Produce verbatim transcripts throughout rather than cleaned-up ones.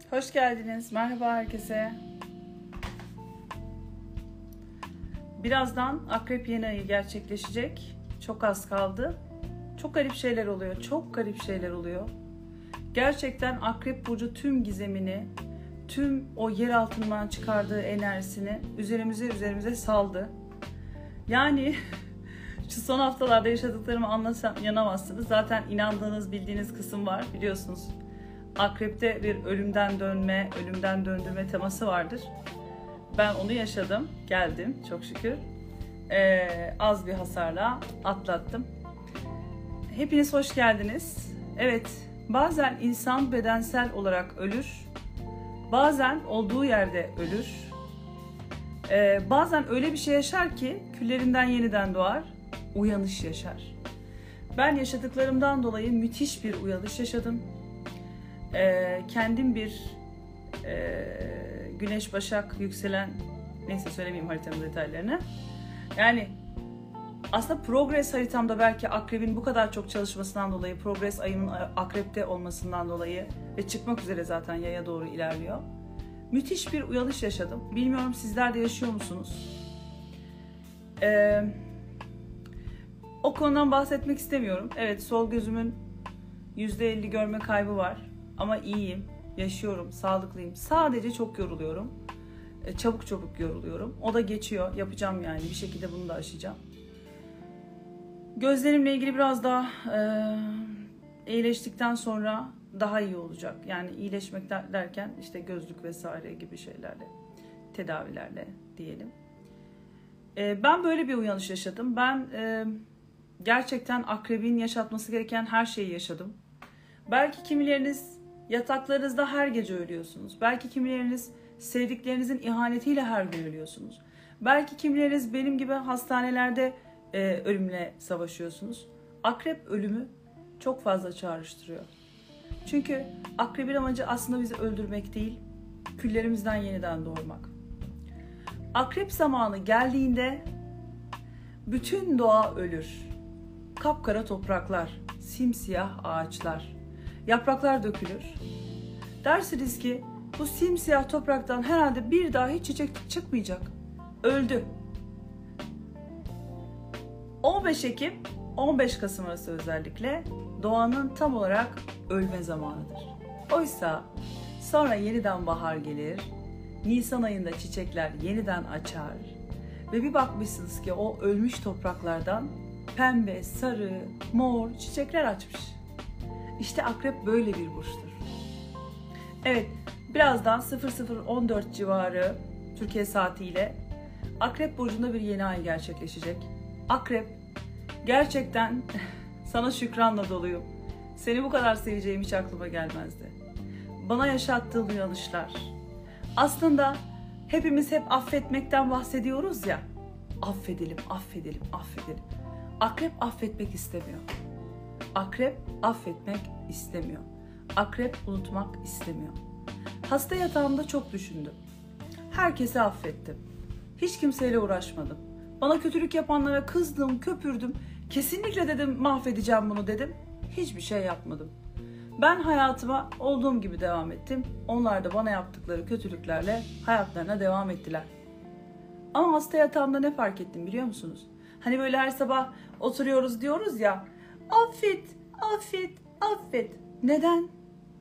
Hoş geldiniz. Merhaba herkese. Birazdan Akrep yeni ayı gerçekleşecek. Çok az kaldı. Çok garip şeyler oluyor. Çok garip şeyler oluyor. Gerçekten Akrep Burcu tüm gizemini, tüm o yer altından çıkardığı enerjisini üzerimize üzerimize saldı. Yani şu son haftalarda yaşadıklarımı anlatsam inanamazsınız. Zaten inandığınız, bildiğiniz kısım var biliyorsunuz. Akrep'te bir ölümden dönme, ölümden döndürme teması vardır. Ben onu yaşadım, geldim çok şükür. Ee, az bir hasarla atlattım. Hepiniz hoş geldiniz. Evet, bazen insan bedensel olarak ölür, bazen olduğu yerde ölür. Ee, bazen öyle bir şey yaşar ki küllerinden yeniden doğar, uyanış yaşar. Ben yaşadıklarımdan dolayı müthiş bir uyanış yaşadım. Ee, kendim bir e, Güneş Başak yükselen, neyse söylemeyeyim haritanın detaylarını. Yani aslında progres haritamda belki Akrep'in bu kadar çok çalışmasından dolayı, progres ayının Akrep'te olmasından dolayı ve çıkmak üzere zaten yaya doğru ilerliyor. Müthiş bir uyanış yaşadım. Bilmiyorum sizler de yaşıyor musunuz? Ee, o konudan bahsetmek istemiyorum. Evet, sol gözümün yüzde elli görme kaybı var. Ama iyiyim, yaşıyorum, sağlıklıyım. Sadece çok yoruluyorum. E, çabuk çabuk yoruluyorum. O da geçiyor. Yapacağım yani. Bir şekilde bunu da aşacağım. Gözlerimle ilgili biraz daha e, iyileştikten sonra daha iyi olacak. Yani iyileşmek derken işte gözlük vesaire gibi şeylerle, tedavilerle diyelim. E, ben böyle bir uyanış yaşadım. Ben e, gerçekten Akrep'in yaşatması gereken her şeyi yaşadım. Belki kimileriniz yataklarınızda her gece ölüyorsunuz. Belki kimileriniz sevdiklerinizin ihanetiyle her gün ölüyorsunuz. Belki kimileriniz benim gibi hastanelerde e, ölümle savaşıyorsunuz. Akrep ölümü çok fazla çağrıştırıyor. Çünkü Akrep'in amacı aslında bizi öldürmek değil, küllerimizden yeniden doğurmak. Akrep zamanı geldiğinde bütün doğa ölür. Kapkara topraklar, simsiyah ağaçlar, yapraklar dökülür. Dersiniz ki bu simsiyah topraktan herhalde bir daha hiç çiçek çıkmayacak. Öldü. on beş Ekim on beş Kasım arası özellikle doğanın tam olarak ölme zamanıdır. Oysa sonra yeniden bahar gelir, Nisan ayında çiçekler yeniden açar ve bir bakmışsınız ki o ölmüş topraklardan pembe, sarı, mor çiçekler açmış. İşte Akrep böyle bir burçtur. Evet, birazdan sıfır sıfır on dört civarı Türkiye saatiyle Akrep burcunda bir yeni ay gerçekleşecek. Akrep, gerçekten sana şükranla doluyum. Seni bu kadar seveceğim hiç aklıma gelmezdi. Bana yaşattığın uyanışlar. Aslında hepimiz hep affetmekten bahsediyoruz ya. Affedelim, affedelim, affedelim. Akrep affetmek istemiyor. Akrep affetmek istemiyor. Akrep unutmak istemiyor. Hasta yatağımda çok düşündüm. Herkesi affettim. Hiç kimseyle uğraşmadım. Bana kötülük yapanlara kızdım, köpürdüm. Kesinlikle dedim mahvedeceğim bunu dedim. Hiçbir şey yapmadım. Ben hayatıma olduğum gibi devam ettim. Onlar da bana yaptıkları kötülüklerle hayatlarına devam ettiler. Ama hasta yatağımda ne fark ettim biliyor musunuz? Hani böyle her sabah oturuyoruz diyoruz ya, affet, affet, affet. Neden?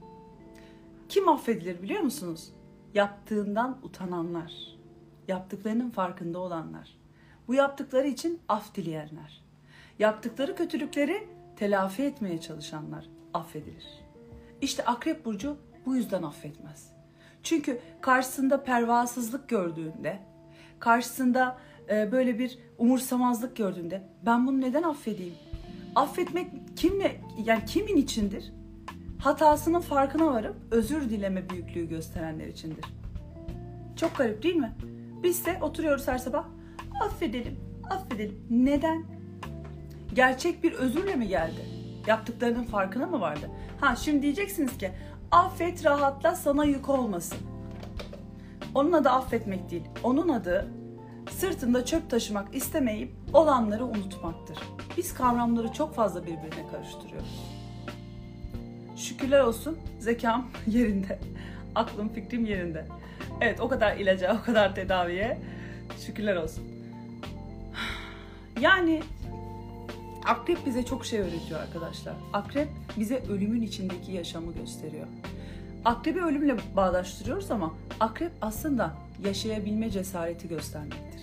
Kim affedilir biliyor musunuz? Yaptığından utananlar. Yaptıklarının farkında olanlar. Bu yaptıkları için af dileyenler. Yaptıkları kötülükleri telafi etmeye çalışanlar affedilir. İşte Akrep burcu bu yüzden affetmez. Çünkü karşısında pervasızlık gördüğünde, karşısında e, böyle bir umursamazlık gördüğünde ben bunu neden affedeyim? Affetmek kimle, yani kimin içindir? Hatasının farkına varıp özür dileme büyüklüğü gösterenler içindir. Çok garip değil mi? Biz de oturuyoruz her sabah, affedelim, affedelim. Neden? Gerçek bir özürle mi geldi? Yaptıklarının farkına mı vardı? Ha, şimdi diyeceksiniz ki affet, rahatla, sana yük olmasın. Onun adı affetmek değil. Onun adı sırtında çöp taşımak istemeyip olanları unutmaktır. Biz kavramları çok fazla birbirine karıştırıyoruz. Şükürler olsun zekam yerinde. Aklım fikrim yerinde. Evet, o kadar ilaca, o kadar tedaviye şükürler olsun. Yani akrep bize çok şey öğretiyor arkadaşlar. Akrep bize ölümün içindeki yaşamı gösteriyor. Akrebi ölümle bağdaştırıyoruz ama akrep aslında yaşayabilme cesareti göstermektir.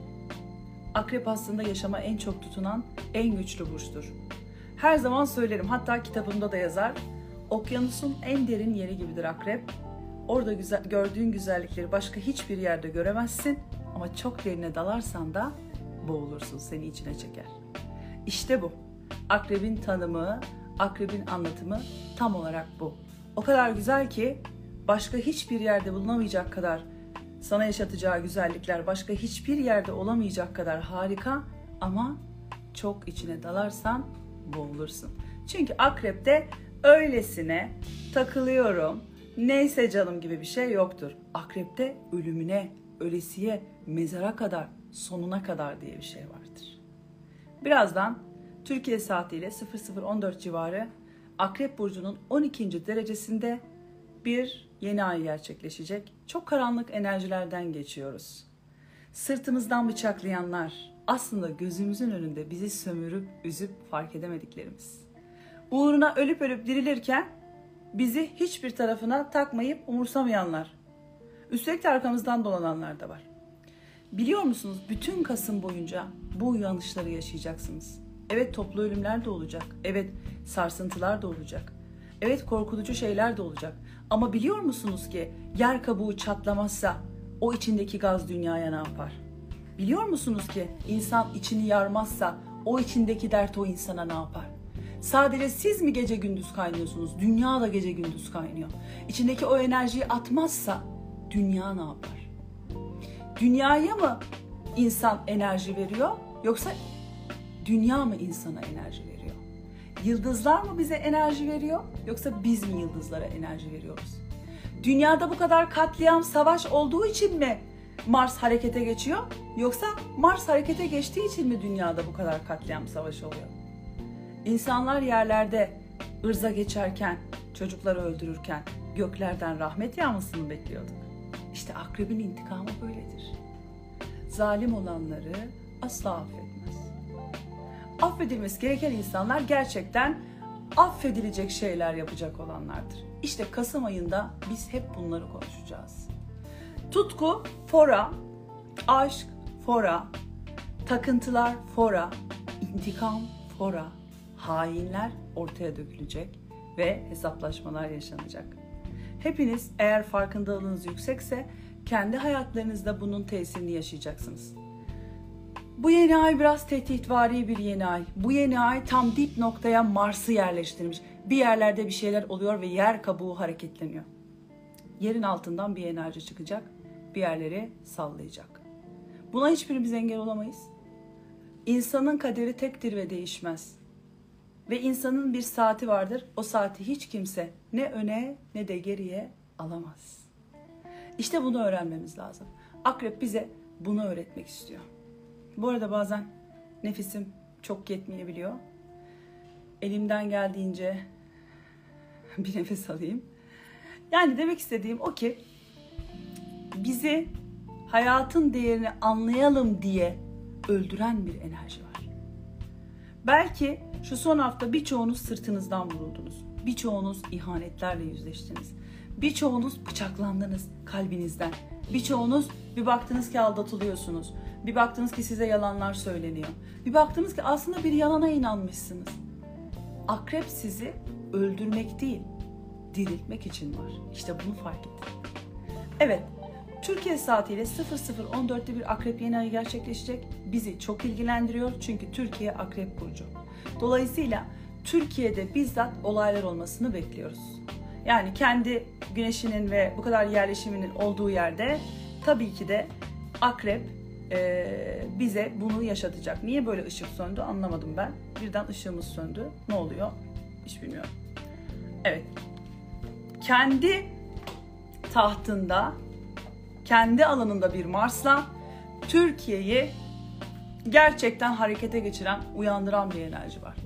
Akrep aslında yaşama en çok tutunan, en güçlü burçtur. Her zaman söylerim, hatta kitabımda da yazar. Okyanusun en derin yeri gibidir akrep. Orada güzel, gördüğün güzellikleri başka hiçbir yerde göremezsin. Ama çok derine dalarsan da boğulursun, seni içine çeker. İşte bu. Akrebin tanımı, akrebin anlatımı tam olarak bu. O kadar güzel ki başka hiçbir yerde bulunamayacak kadar sana yaşatacağı güzellikler başka hiçbir yerde olamayacak kadar harika ama çok içine dalarsan boğulursun. Çünkü akrepte öylesine takılıyorum, neyse canım gibi bir şey yoktur. Akrepte ölümüne, ölesiye, mezara kadar, sonuna kadar diye bir şey vardır. Birazdan Türkiye saatiyle sıfır sıfır on dört civarı Akrep Burcu'nun on ikinci derecesinde bir yeni ay gerçekleşecek. Çok karanlık enerjilerden geçiyoruz. Sırtımızdan bıçaklayanlar aslında gözümüzün önünde bizi sömürüp üzüp fark edemediklerimiz. Uğruna ölüp ölüp dirilirken bizi hiçbir tarafına takmayıp umursamayanlar. Üstelik de arkamızdan dolananlar da var. Biliyor musunuz, bütün Kasım boyunca bu uyanışları yaşayacaksınız. Evet, toplu ölümler de olacak. Evet, sarsıntılar da olacak. Evet, korkutucu şeyler de olacak. Ama biliyor musunuz ki yer kabuğu çatlamazsa o içindeki gaz dünyaya ne yapar? Biliyor musunuz ki insan içini yarmazsa o içindeki dert o insana ne yapar? Sadece siz mi gece gündüz kaynıyorsunuz? Dünya da gece gündüz kaynıyor. İçindeki o enerjiyi atmazsa dünya ne yapar? Dünyaya mı insan enerji veriyor yoksa dünya mı insana enerji veriyor? Yıldızlar mı bize enerji veriyor yoksa biz mi yıldızlara enerji veriyoruz? Dünyada bu kadar katliam, savaş olduğu için mi Mars harekete geçiyor yoksa Mars harekete geçtiği için mi dünyada bu kadar katliam, savaş oluyor? İnsanlar yerlerde ırza geçerken, çocukları öldürürken göklerden rahmet yağmasını bekliyorduk. İşte akrebin intikamı böyledir. Zalim olanları asla affetmez. Affedilmesi gereken insanlar gerçekten affedilecek şeyler yapacak olanlardır. İşte Kasım ayında biz hep bunları konuşacağız. Tutku, fora, aşk, fora, takıntılar, fora, intikam, fora, hainler ortaya dökülecek ve hesaplaşmalar yaşanacak. Hepiniz eğer farkındalığınız yüksekse kendi hayatlarınızda bunun tesirini yaşayacaksınız. Bu yeni ay biraz tehditvari bir yeni ay. Bu yeni ay tam dip noktaya Mars'ı yerleştirmiş. Bir yerlerde bir şeyler oluyor ve yer kabuğu hareketleniyor. Yerin altından bir enerji çıkacak, bir yerleri sallayacak. Buna hiçbirimiz engel olamayız. İnsanın kaderi tektir ve değişmez. Ve insanın bir saati vardır, o saati hiç kimse ne öne ne de geriye alamaz. İşte bunu öğrenmemiz lazım. Akrep bize bunu öğretmek istiyor. Bu arada bazen nefesim çok yetmeyebiliyor. Elimden geldiğince bir nefes alayım. Yani demek istediğim o ki bizi hayatın değerini anlayalım diye öldüren bir enerji var. Belki şu son hafta birçoğunuz sırtınızdan vuruldunuz. Birçoğunuz ihanetlerle yüzleştiniz. Birçoğunuz bıçaklandınız kalbinizden. Birçoğunuz bir baktınız ki aldatılıyorsunuz. Bir baktınız ki size yalanlar söyleniyor. Bir baktınız ki aslında bir yalana inanmışsınız. Akrep sizi öldürmek değil, diriltmek için var. İşte bunu fark edin. Evet, Türkiye saatiyle sıfır sıfır on dörtte bir akrep yeni ayı gerçekleşecek. Bizi çok ilgilendiriyor çünkü Türkiye akrep burcu. Dolayısıyla Türkiye'de bizzat olaylar olmasını bekliyoruz. Yani kendi güneşinin ve bu kadar yerleşiminin olduğu yerde tabii ki de akrep e, bize bunu yaşatacak. Niye böyle ışık söndü anlamadım ben. Birden ışığımız söndü. Ne oluyor? Hiç bilmiyorum. Evet. Kendi tahtında, kendi alanında bir Mars'la Türkiye'yi gerçekten harekete geçiren, uyandıran bir enerji var.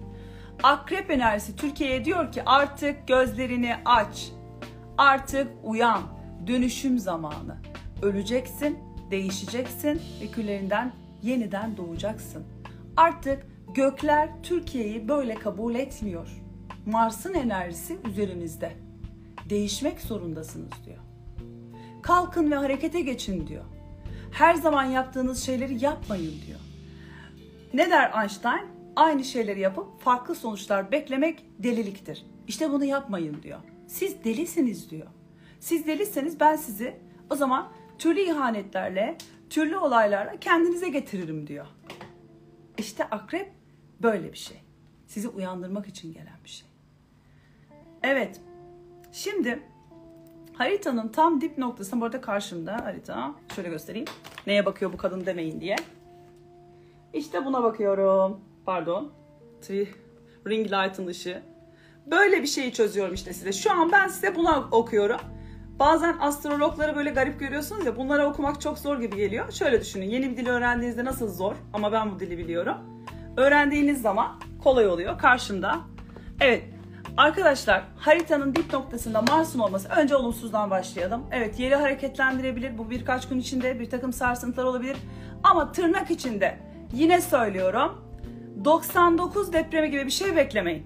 Akrep enerjisi Türkiye'ye diyor ki artık gözlerini aç, artık uyan, dönüşüm zamanı. Öleceksin, değişeceksin ve küllerinden yeniden doğacaksın. Artık gökler Türkiye'yi böyle kabul etmiyor. Mars'ın enerjisi üzerinizde. Değişmek zorundasınız diyor. Kalkın ve harekete geçin diyor. Her zaman yaptığınız şeyleri yapmayın diyor. Ne der Einstein? Aynı şeyleri yapıp farklı sonuçlar beklemek deliliktir. İşte bunu yapmayın diyor. Siz delisiniz diyor. Siz deliseniz ben sizi o zaman türlü ihanetlerle, türlü olaylarla kendinize getiririm diyor. İşte akrep böyle bir şey. Sizi uyandırmak için gelen bir şey. Evet. Şimdi haritanın tam dip noktası, bu arada karşımda harita. Şöyle göstereyim. Neye bakıyor bu kadın demeyin diye. İşte buna bakıyorum. Pardon. Ring light'ın ışığı. Böyle bir şeyi çözüyorum işte size. Şu an ben size buna okuyorum. Bazen astrologları böyle garip görüyorsunuz ya, bunları okumak çok zor gibi geliyor. Şöyle düşünün, yeni bir dil öğrendiğinizde nasıl zor ama ben bu dili biliyorum. Öğrendiğiniz zaman kolay oluyor karşımda. Evet arkadaşlar, haritanın dip noktasında Mars'ın olması, önce olumsuzdan başlayalım. Evet, yeri hareketlendirebilir, bu birkaç gün içinde bir takım sarsıntılar olabilir. Ama tırnak içinde yine söylüyorum, doksan dokuz depremi gibi bir şey beklemeyin.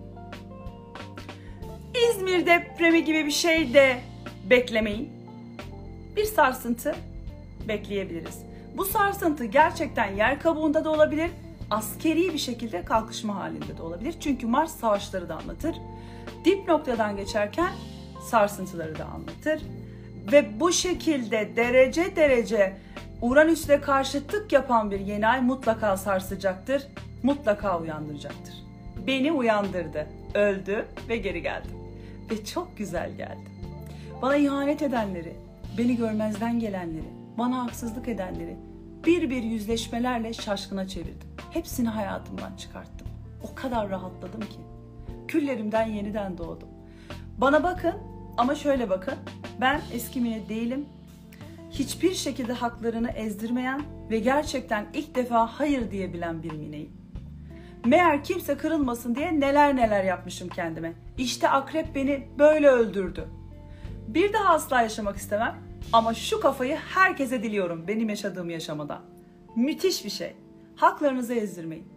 İzmir depremi gibi bir şey de beklemeyin. Bir sarsıntı bekleyebiliriz. Bu sarsıntı gerçekten yer kabuğunda da olabilir, askeri bir şekilde kalkışma halinde de olabilir. Çünkü Mars savaşları da anlatır. Dip noktadan geçerken sarsıntıları da anlatır. Ve bu şekilde derece derece Uranüs'le karşıtlık yapan bir yeni ay mutlaka sarsacaktır, mutlaka uyandıracaktır. Beni uyandırdı, öldü ve geri geldi. Ve çok güzel geldi. Bana ihanet edenleri, beni görmezden gelenleri, bana haksızlık edenleri bir bir yüzleşmelerle şaşkına çevirdim. Hepsini hayatımdan çıkarttım. O kadar rahatladım ki. Küllerimden yeniden doğdum. Bana bakın ama şöyle bakın. Ben eski Mine değilim. Hiçbir şekilde haklarını ezdirmeyen ve gerçekten ilk defa hayır diyebilen bir Mine'yim. Meğer kimse kırılmasın diye neler neler yapmışım kendime. İşte akrep beni böyle öldürdü. Bir daha asla yaşamak istemem ama şu kafayı herkese diliyorum benim yaşadığım yaşamada. Müthiş bir şey. Haklarınızı ezdirmeyin.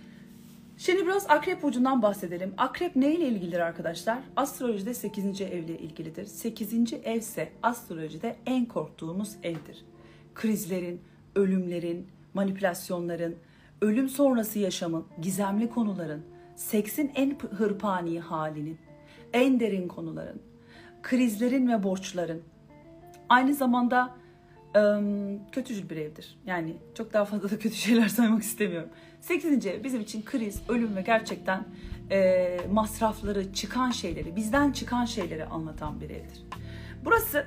Şimdi biraz akrep burcundan bahsedelim. Akrep neyle ilgilidir arkadaşlar? Astrolojide sekizinci evle ilgilidir. sekizinci ev ise astrolojide en korktuğumuz evdir. Krizlerin, ölümlerin, manipülasyonların, ölüm sonrası yaşamın, gizemli konuların, seksin en hırpani halinin, en derin konuların, krizlerin ve borçların, aynı zamanda ım, kötücül bir evdir. Yani çok daha fazla da kötü şeyler saymak istemiyorum. sekizinci ev bizim için kriz, ölüm ve gerçekten e, masrafları, çıkan şeyleri, bizden çıkan şeyleri anlatan bir evdir. Burası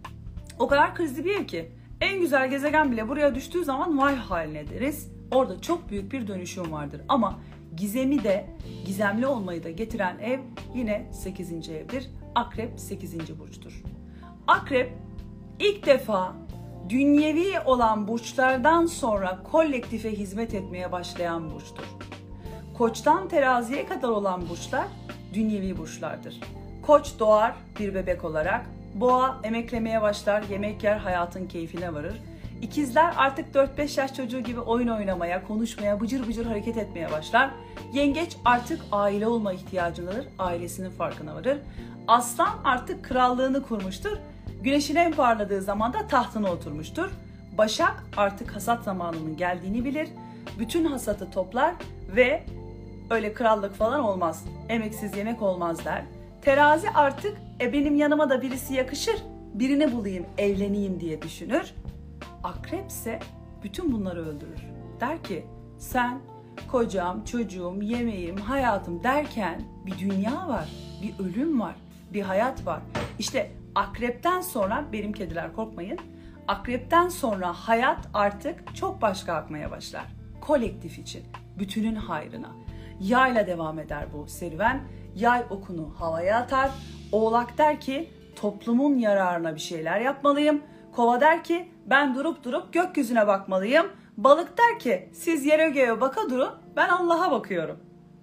o kadar krizli bir ev ki en güzel gezegen bile buraya düştüğü zaman vay haline deriz. Orada çok büyük bir dönüşüm vardır. Ama gizemi de, gizemli olmayı da getiren ev yine sekizinci evdir. Akrep sekizinci burçtur. Akrep ilk defa dünyevi olan burçlardan sonra kolektife hizmet etmeye başlayan burçtur. Koçtan teraziye kadar olan burçlar dünyevi burçlardır. Koç doğar bir bebek olarak, boğa emeklemeye başlar, yemek yer, hayatın keyfine varır. İkizler artık dört beş yaş çocuğu gibi oyun oynamaya, konuşmaya, bıcır bıcır hareket etmeye başlar. Yengeç artık aile olma ihtiyacındadır, ailesinin farkına varır. Aslan artık krallığını kurmuştur. Güneşin en parladığı zaman da tahtına oturmuştur. Başak artık hasat zamanının geldiğini bilir. Bütün hasatı toplar ve öyle krallık falan olmaz, emeksiz yemek olmaz der. Terazi artık e benim yanıma da birisi yakışır, birini bulayım, evleneyim diye düşünür. Akrep ise bütün bunları öldürür. Der ki sen kocam, çocuğum, yemeğim, hayatım derken bir dünya var, bir ölüm var, bir hayat var. İşte akrepten sonra, benim kediler korkmayın, akrepten sonra hayat artık çok başka akmaya başlar. Kolektif için, bütünün hayrına. Yayla devam eder bu serüven. Yay okunu havaya atar. Oğlak der ki toplumun yararına bir şeyler yapmalıyım. Kova der ki ben durup durup gökyüzüne bakmalıyım. Balık der ki siz yere göğe baka durun, ben Allah'a bakıyorum.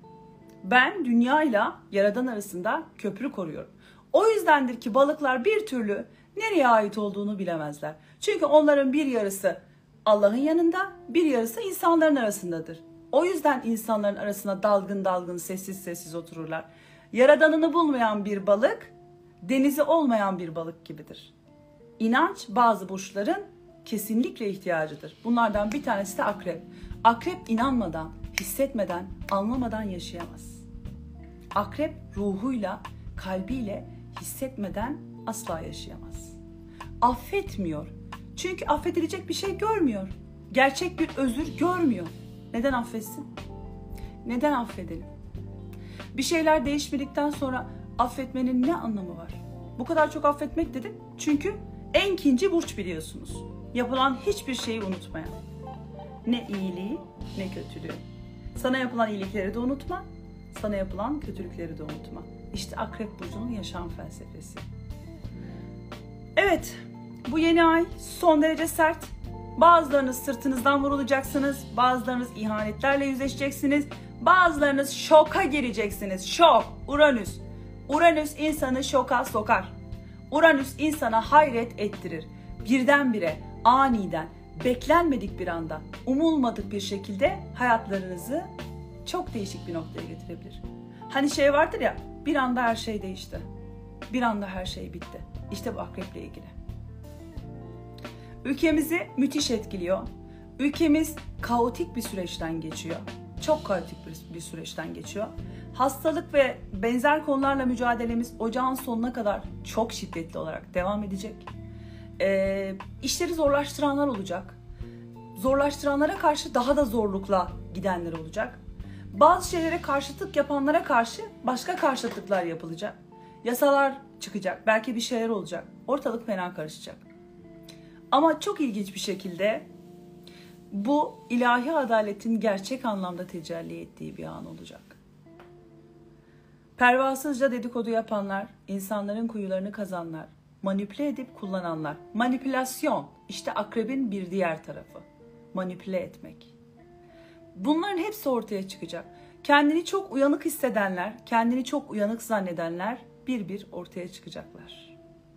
Ben dünyayla Yaradan arasında köprü koruyorum. O yüzdendir ki balıklar bir türlü nereye ait olduğunu bilemezler. Çünkü onların bir yarısı Allah'ın yanında, bir yarısı insanların arasındadır. O yüzden insanların arasına dalgın dalgın, sessiz sessiz otururlar. Yaradanını bulmayan bir balık, denizi olmayan bir balık gibidir. İnanç bazı burçların kesinlikle ihtiyacıdır. Bunlardan bir tanesi de akrep. Akrep inanmadan, hissetmeden, anlamadan yaşayamaz. Akrep ruhuyla, kalbiyle hissetmeden asla yaşayamaz. Affetmiyor. Çünkü affedilecek bir şey görmüyor. Gerçek bir özür görmüyor. Neden affetsin? Neden affedelim? Bir şeyler değişmedikten sonra affetmenin ne anlamı var? Bu kadar çok affetmek dedim çünkü en ikinci burç biliyorsunuz. Yapılan hiçbir şeyi unutmayan. Ne iyiliği ne kötülüğü. Sana yapılan iyilikleri de unutma, sana yapılan kötülükleri de unutma. İşte Akrep Burcu'nun yaşam felsefesi. Evet, bu yeni ay son derece sert. Bazılarınız sırtınızdan vurulacaksınız, bazılarınız ihanetlerle yüzleşeceksiniz, bazılarınız şoka gireceksiniz. Şok, Uranüs. Uranüs insanı şoka sokar. Uranüs insana hayret ettirir. Birdenbire, aniden, beklenmedik bir anda, umulmadık bir şekilde hayatlarınızı çok değişik bir noktaya getirebilir. Hani şey vardır ya, bir anda her şey değişti. Bir anda her şey bitti. İşte bu akreple ilgili. Ülkemizi müthiş etkiliyor. Ülkemiz kaotik bir süreçten geçiyor. Çok kaotik bir, bir süreçten geçiyor. Hastalık ve benzer konularla mücadelemiz ocağın sonuna kadar çok şiddetli olarak devam edecek. Ee, işleri zorlaştıranlar olacak. Zorlaştıranlara karşı daha da zorlukla gidenler olacak. Bazı şeylere karşıtlık yapanlara karşı başka karşıtlıklar yapılacak. Yasalar çıkacak, belki bir şeyler olacak. Ortalık fena karışacak. Ama çok ilginç bir şekilde bu ilahi adaletin gerçek anlamda tecelli ettiği bir an olacak. Pervasızca dedikodu yapanlar, insanların kuyularını kazanlar, manipüle edip kullananlar. Manipülasyon, işte akrebin bir diğer tarafı. Manipüle etmek. Bunların hepsi ortaya çıkacak. Kendini çok uyanık hissedenler, kendini çok uyanık zannedenler bir bir ortaya çıkacaklar.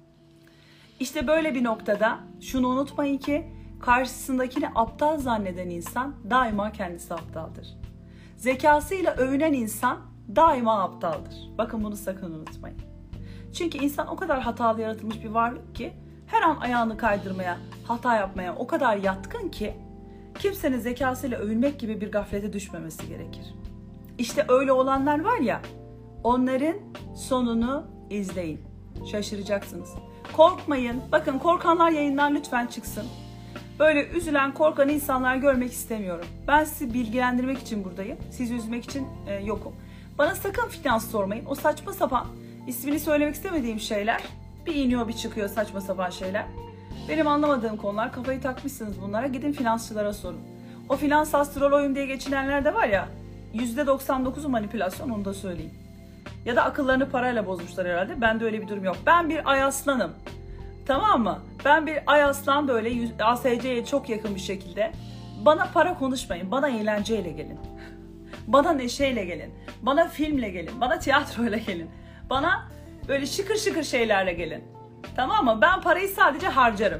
İşte böyle bir noktada şunu unutmayın ki karşısındakini aptal zanneden insan daima kendisi aptaldır. Zekasıyla övünen insan daima aptaldır. Bakın bunu sakın unutmayın. Çünkü insan o kadar hatalı yaratılmış bir varlık ki her an ayağını kaydırmaya, hata yapmaya o kadar yatkın ki kimsenin zekasıyla övünmek gibi bir gaflete düşmemesi gerekir. İşte öyle olanlar var ya, onların sonunu izleyin. Şaşıracaksınız. Korkmayın. Bakın korkanlar yayından lütfen çıksın. Böyle üzülen, korkan insanlar görmek istemiyorum. Ben sizi bilgilendirmek için buradayım. Sizi üzmek için e, yokum. Bana sakın finans sormayın. O saçma sapan, ismini söylemek istemediğim şeyler bir iniyor bir çıkıyor saçma sapan şeyler. Benim anlamadığım konular, kafayı takmışsınız bunlara. Gidin finansçılara sorun. O finans astroloğuyum diye geçinenler de var ya, yüzde doksan dokuzu manipülasyon, onu da söyleyeyim. Ya da akıllarını parayla bozmuşlar herhalde. Bende öyle bir durum yok. Ben bir ay aslanım. Tamam mı? Ben bir ay aslan böyle A S C'ye çok yakın bir şekilde. Bana para konuşmayın. Bana eğlenceyle gelin. Bana neşeyle gelin. Bana filmle gelin. Bana tiyatroyla gelin. Bana böyle şıkır şıkır şeylerle gelin. Tamam mı? Ben parayı sadece harcarım.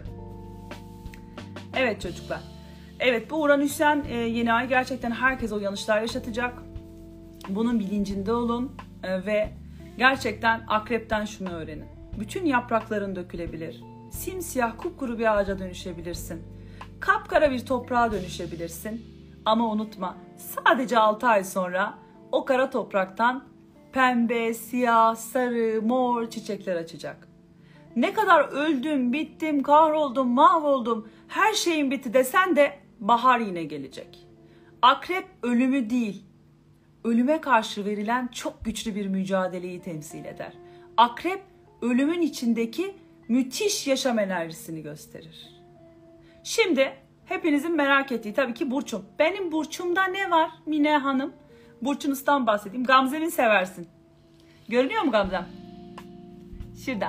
Evet çocuklar. Evet, bu Uranüs'ten e, yeni ay gerçekten herkese uyanışlar yaşatacak. Bunun bilincinde olun e, ve gerçekten akrepten şunu öğrenin. Bütün yaprakların dökülebilir. Simsiyah kupkuru bir ağaca dönüşebilirsin. Kapkara bir toprağa dönüşebilirsin. Ama unutma, sadece altı ay sonra o kara topraktan pembe, siyah, sarı, mor çiçekler açacak. Ne kadar öldüm, bittim, kahroldum, mahvoldum, her şeyim bitti desen de bahar yine gelecek. Akrep ölümü değil, ölüme karşı verilen çok güçlü bir mücadeleyi temsil eder. Akrep ölümün içindeki müthiş yaşam enerjisini gösterir. Şimdi hepinizin merak ettiği tabii ki burçum. Benim burçumda ne var Mine Hanım? Burçunuzdan bahsedeyim. Gamze'mi seversin. Görünüyor mu Gamzem? Şurada.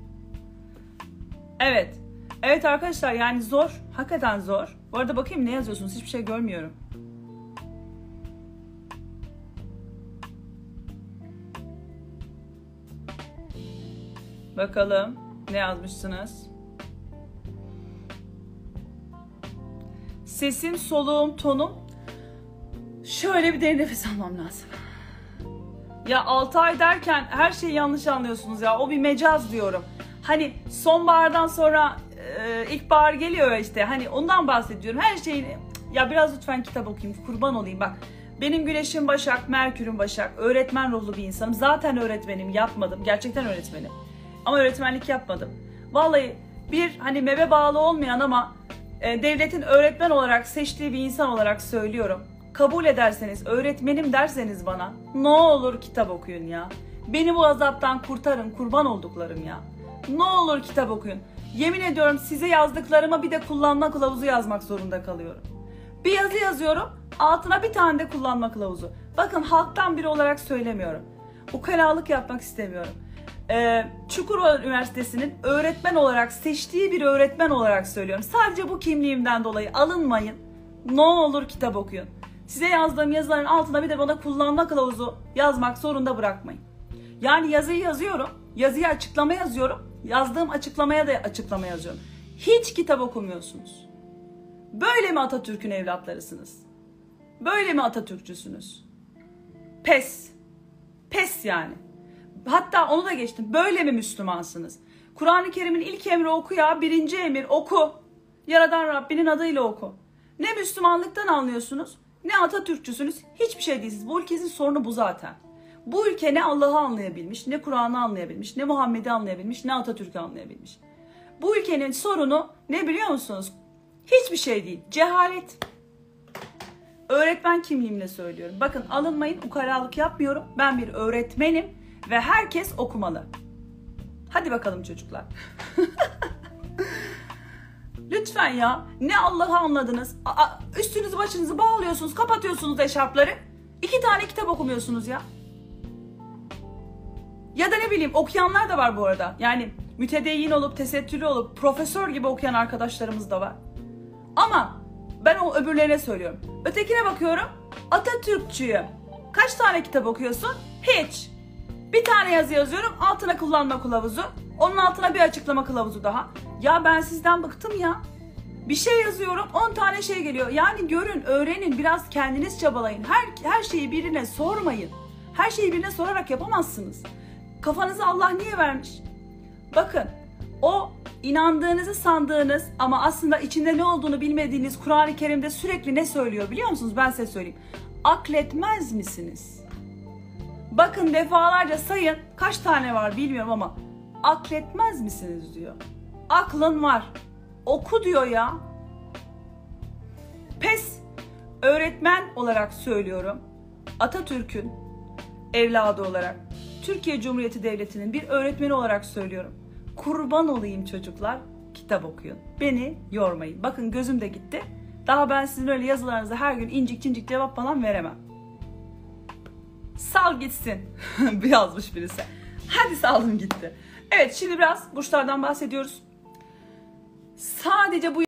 Evet. Evet arkadaşlar, yani zor. Hakikaten zor. Bu arada bakayım ne yazıyorsunuz? Hiçbir şey görmüyorum. Bakalım. Ne yazmışsınız? Sesim, soluğum, tonum. Şöyle bir derin nefes almam lazım. Ya altı ay derken her şeyi yanlış anlıyorsunuz ya. O bir mecaz diyorum. Hani sonbahardan sonra e, ilkbahar geliyor ya işte. Hani ondan bahsediyorum. Her şeyini... Ya biraz lütfen kitap okuyayım. Kurban olayım bak. Benim Güneş'im Başak, Merkür'üm Başak. Öğretmen ruhlu bir insanım. Zaten öğretmenim, yapmadım. Gerçekten öğretmenim. Ama öğretmenlik yapmadım. Vallahi bir hani mebe bağlı olmayan ama e, devletin öğretmen olarak seçtiği bir insan olarak söylüyorum. Kabul ederseniz, öğretmenim derseniz bana ne olur kitap okuyun ya. Beni bu azaptan kurtarın, kurban olduklarım ya. Ne olur kitap okuyun. Yemin ediyorum size yazdıklarıma bir de kullanma kılavuzu yazmak zorunda kalıyorum. Bir yazı yazıyorum, altına bir tane de kullanma kılavuzu. Bakın halktan biri olarak söylemiyorum. Ukalalık yapmak istemiyorum. Ee, Çukurova Üniversitesi'nin öğretmen olarak seçtiği bir öğretmen olarak söylüyorum. Sadece bu kimliğimden dolayı alınmayın. Ne olur kitap okuyun. Size yazdığım yazıların altına bir de bana kullanma kılavuzu yazmak zorunda bırakmayın. Yani yazıyı yazıyorum, yazıyı açıklama yazıyorum, yazdığım açıklamaya da açıklama yazıyorum. Hiç kitap okumuyorsunuz. Böyle mi Atatürk'ün evlatlarısınız? Böyle mi Atatürkçüsünüz? Pes. Pes yani. Hatta onu da geçtim. Böyle mi Müslümansınız? Kur'an-ı Kerim'in ilk emri oku ya. Birinci emir oku. Yaradan Rabbinin adıyla oku. Ne Müslümanlıktan anlıyorsunuz, ne Atatürkçüsünüz. Hiçbir şey değilsiniz. Bu ülkenin sorunu bu zaten. Bu ülke ne Allah'ı anlayabilmiş, ne Kur'an'ı anlayabilmiş, ne Muhammed'i anlayabilmiş, ne Atatürk'ü anlayabilmiş. Bu ülkenin sorunu ne biliyor musunuz? Hiçbir şey değil. Cehalet. Öğretmen kimliğimle söylüyorum. Bakın alınmayın, ukalalık yapmıyorum. Ben bir öğretmenim ve herkes okumalı. Hadi bakalım çocuklar. Lütfen ya. Ne Allah'ı anladınız? Aa, üstünüzü başınızı bağlıyorsunuz, kapatıyorsunuz eşarpları. İki tane kitap okumuyorsunuz ya. Ya da ne bileyim okuyanlar da var bu arada. Yani mütedeyyin olup, tesettürlü olup, profesör gibi okuyan arkadaşlarımız da var. Ama ben o öbürlerine söylüyorum. Ötekine bakıyorum, Atatürkçüyüm. Kaç tane kitap okuyorsun? Hiç. Bir tane yazı yazıyorum, altına kullanma kılavuzu. Onun altına bir açıklama kılavuzu daha. Ya ben sizden bıktım ya. Bir şey yazıyorum, on tane şey geliyor. Yani görün, öğrenin, biraz kendiniz çabalayın. Her, her şeyi birine sormayın. Her şeyi birine sorarak yapamazsınız. Kafanızı Allah niye vermiş? Bakın, o inandığınızı sandığınız ama aslında içinde ne olduğunu bilmediğiniz Kur'an-ı Kerim'de sürekli ne söylüyor biliyor musunuz? Ben size söyleyeyim. Akletmez misiniz? Bakın defalarca sayın, kaç tane var bilmiyorum ama akletmez misiniz diyor. Aklın var. Oku diyor ya. Pes. Öğretmen olarak söylüyorum. Atatürk'ün evladı olarak, Türkiye Cumhuriyeti Devleti'nin bir öğretmeni olarak söylüyorum. Kurban olayım çocuklar, kitap okuyun. Beni yormayın. Bakın gözüm de gitti. Daha ben sizin öyle yazılarınıza her gün incik cincik cevap falan veremem. Sal gitsin. Bir yazmış birisi. Hadi saldım gitti. Evet, şimdi biraz burçlardan bahsediyoruz. Sadece bu